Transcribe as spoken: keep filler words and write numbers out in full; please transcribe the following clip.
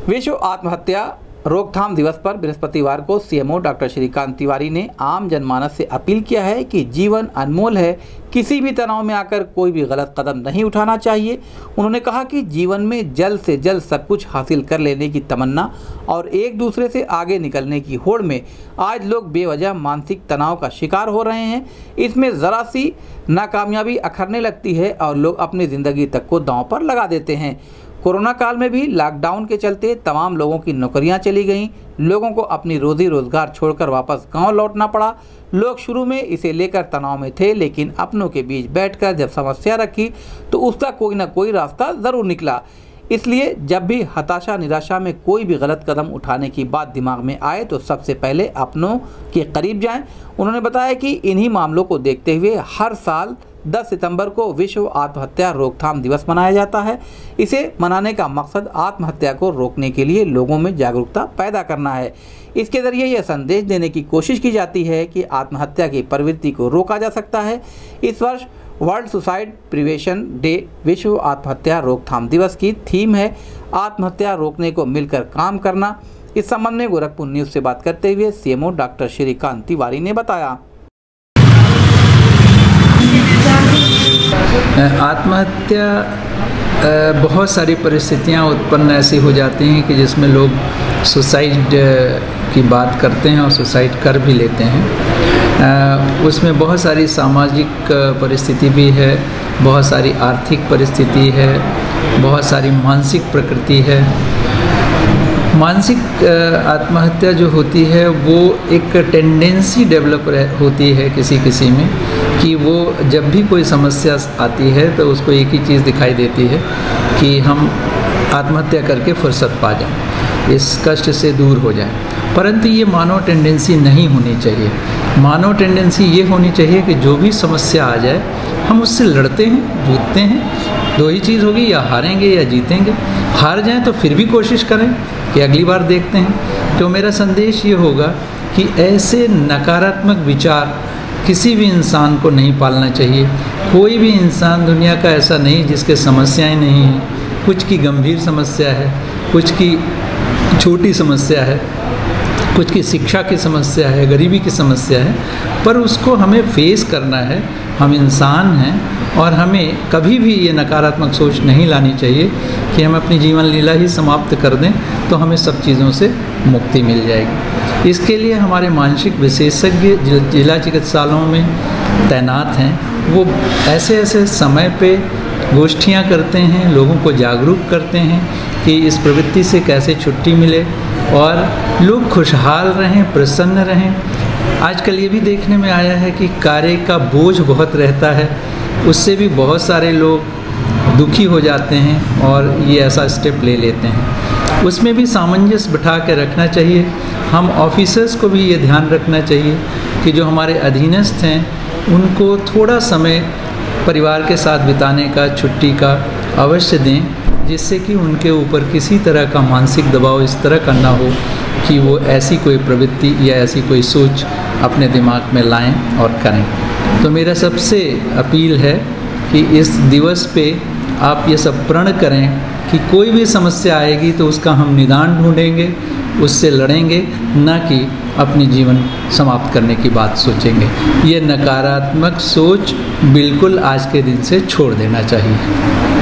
विश्व आत्महत्या रोकथाम दिवस पर बृहस्पतिवार को सीएमओ डॉक्टर श्रीकांत तिवारी ने आम जनमानस से अपील किया है कि जीवन अनमोल है, किसी भी तनाव में आकर कोई भी गलत कदम नहीं उठाना चाहिए। उन्होंने कहा कि जीवन में जल्द से जल्द सब कुछ हासिल कर लेने की तमन्ना और एक दूसरे से आगे निकलने की होड़ में आज लोग बेवजह मानसिक तनाव का शिकार हो रहे हैं। इसमें ज़रा सी नाकामयाबी अखरने लगती है और लोग अपनी ज़िंदगी तक को दांव पर लगा देते हैं। कोरोना काल में भी लॉकडाउन के चलते तमाम लोगों की नौकरियां चली गईं, लोगों को अपनी रोजी रोजगार छोड़कर वापस गांव लौटना पड़ा। लोग शुरू में इसे लेकर तनाव में थे, लेकिन अपनों के बीच बैठकर जब समस्या रखी तो उसका कोई ना कोई रास्ता ज़रूर निकला। इसलिए जब भी हताशा निराशा में कोई भी गलत कदम उठाने की बात दिमाग में आए तो सबसे पहले अपनों के करीब जाएं। उन्होंने बताया कि इन्हीं मामलों को देखते हुए हर साल दस सितंबर को विश्व आत्महत्या रोकथाम दिवस मनाया जाता है। इसे मनाने का मकसद आत्महत्या को रोकने के लिए लोगों में जागरूकता पैदा करना है। इसके ज़रिए यह संदेश देने की कोशिश की जाती है कि आत्महत्या की प्रवृत्ति को रोका जा सकता है। इस वर्ष वर्ल्ड सुसाइड प्रिवेंशन डे विश्व आत्महत्या रोकथाम दिवस की थीम है आत्महत्या रोकने को मिलकर काम करना। इस संबंध में गोरखपुर न्यूज़ से बात करते हुए सीएमओ डॉक्टर श्रीकांत तिवारी ने बताया, आत्महत्या बहुत सारी परिस्थितियां उत्पन्न ऐसी हो जाती हैं कि जिसमें लोग सुसाइड की बात करते हैं और सुसाइड कर भी लेते हैं। उसमें बहुत सारी सामाजिक परिस्थिति भी है, बहुत सारी आर्थिक परिस्थिति है, बहुत सारी मानसिक प्रकृति है। मानसिक आत्महत्या जो होती है वो एक टेंडेंसी डेवलप होती है किसी किसी में कि वो जब भी कोई समस्या आती है तो उसको एक ही चीज़ दिखाई देती है कि हम आत्महत्या करके फुर्सत पा जाएं, इस कष्ट से दूर हो जाएं। परंतु ये मानव टेंडेंसी नहीं होनी चाहिए। मानव टेंडेंसी ये होनी चाहिए कि जो भी समस्या आ जाए हम उससे लड़ते हैं, जूझते हैं। दो ही चीज़ होगी, या हारेंगे या जीतेंगे। हार जाएं तो फिर भी कोशिश करें कि अगली बार देखते हैं। तो मेरा संदेश ये होगा कि ऐसे नकारात्मक विचार किसी भी इंसान को नहीं पालना चाहिए। कोई भी इंसान दुनिया का ऐसा नहीं जिसके समस्याएं नहीं हैं। कुछ की गंभीर समस्या है, कुछ की छोटी समस्या है, कुछ की शिक्षा की समस्या है, गरीबी की समस्या है, पर उसको हमें फेस करना है। हम इंसान हैं और हमें कभी भी ये नकारात्मक सोच नहीं लानी चाहिए कि हम अपनी जीवन लीला ही समाप्त कर दें तो हमें सब चीज़ों से मुक्ति मिल जाएगी। इसके लिए हमारे मानसिक विशेषज्ञ जिला चिकित्सालयों में तैनात हैं। वो ऐसे ऐसे समय पे गोष्ठियाँ करते हैं, लोगों को जागरूक करते हैं कि इस प्रवृत्ति से कैसे छुट्टी मिले और लोग खुशहाल रहें, प्रसन्न रहें। आजकल ये भी देखने में आया है कि कार्य का बोझ बहुत रहता है, उससे भी बहुत सारे लोग दुखी हो जाते हैं और ये ऐसा स्टेप ले लेते हैं। उसमें भी सामंजस्य बिठा के रखना चाहिए। हम ऑफिसर्स को भी ये ध्यान रखना चाहिए कि जो हमारे अधीनस्थ हैं उनको थोड़ा समय परिवार के साथ बिताने का, छुट्टी का अवश्य दें, जिससे कि उनके ऊपर किसी तरह का मानसिक दबाव इस तरह का ना हो कि वो ऐसी कोई प्रवृत्ति या ऐसी कोई सोच अपने दिमाग में लाएं और करें। तो मेरा सबसे अपील है कि इस दिवस पे आप ये सब प्रण करें कि कोई भी समस्या आएगी तो उसका हम निदान ढूंढेंगे, उससे लड़ेंगे, ना कि अपनी जीवन समाप्त करने की बात सोचेंगे। ये नकारात्मक सोच बिल्कुल आज के दिन से छोड़ देना चाहिए।